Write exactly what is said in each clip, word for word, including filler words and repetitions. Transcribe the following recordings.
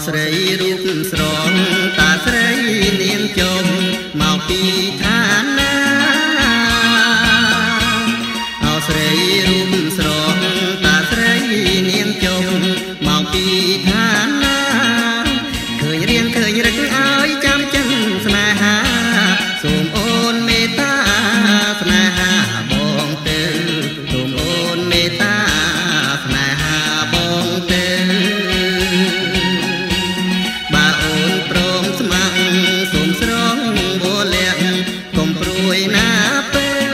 ស្រីរូបស្រងតាស្រីនាងចុំមកពីឋានណាអោស្រីរូបស្រងតាស្រីនាងចុំមកពីឋានណាឃើញរៀងឃើញរឹកឲ្យចាំចិនស្នេហាសូមអូនមេត្តាស្នេហាបងទៅសូមអូនមេត្តាស្នេហាបងទៅបើអូនព្រមស្ម័គ្រសូមស្រងវលៈកុំព្រួយណាពេល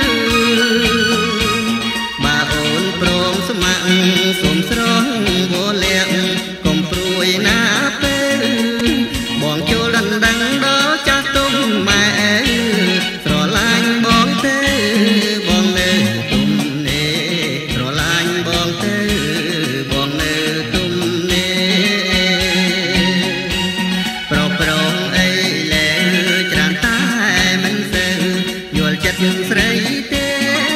បើអូនព្រមស្ម័គ្រសូមស្រងវលៈកុំព្រួយណាពេលបងចូលដណ្ដឹងដល់ចាស់ទុំម៉ែស្រឡាញ់បងទេបងនៅទុំនេះស្រឡាញ់បងទេបងនៅទុំនេះប្រប្រងអីលែច្រើនតែមិនសូវយល់ចិត្តស្រីទេ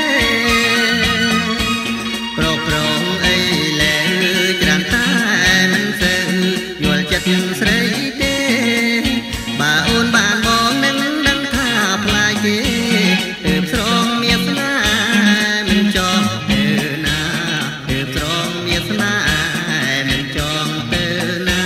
ប្រប្រងអីលែច្រើនតែមិនសូវយល់ចិត្តស្រីទេបើអូនបានបងនឹងដឹងថាផ្លាយគេទើបស្រងមានស្នេហ៍មិនចង់ទៅណាទើបស្រងមានស្នេហ៍មិនចង់ទៅណា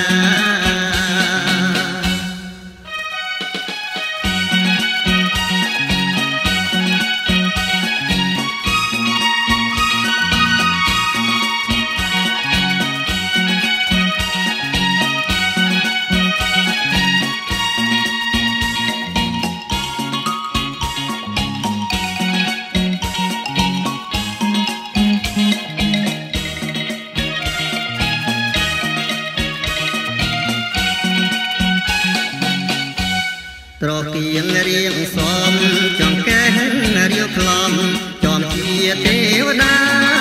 ត្រកៀងរៀងសមចង្កេះរៀវខ្លំចំជាទេវតា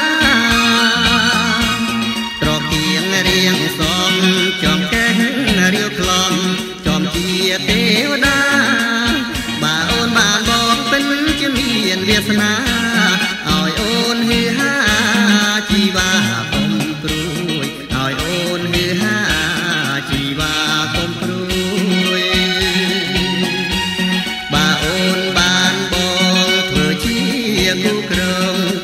ត្រកៀងរៀងសមចង្កេះរៀវខ្លំចំជាទេវតាបើអូនបានបងពេញជាមានវាសនាឲ្យអូនហឺហាជីវ៉ាកុំព្រួយឲ្យអូនហឺហាជីវ៉ាកុំព្រួយបើអូនបានបងធ្វើជាគូក្រង